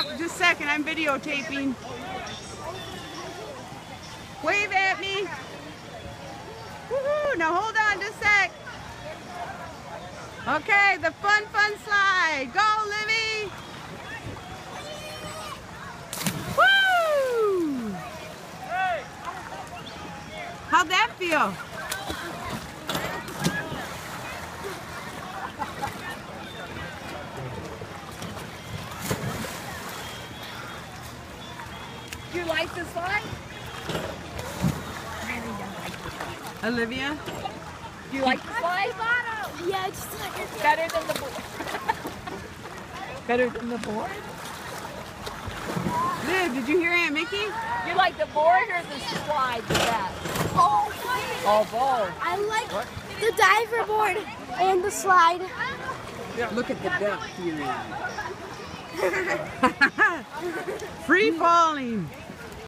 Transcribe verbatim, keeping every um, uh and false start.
stop just a second. I'm videotaping. Wave at me. Woohoo! Now hold on just a sec. Okay, the fun, fun slide. Go, Livy. Woo! How'd that feel? Do you like the slide? Alivia? Do you like the slide? Yeah, it's like Better than the board. Better than the board? Liv, did you hear Aunt Mickey? You like the board or the slide the best? oh, Oh, both. I like what? The diver board and the slide. Look at the depth you're in. Free falling.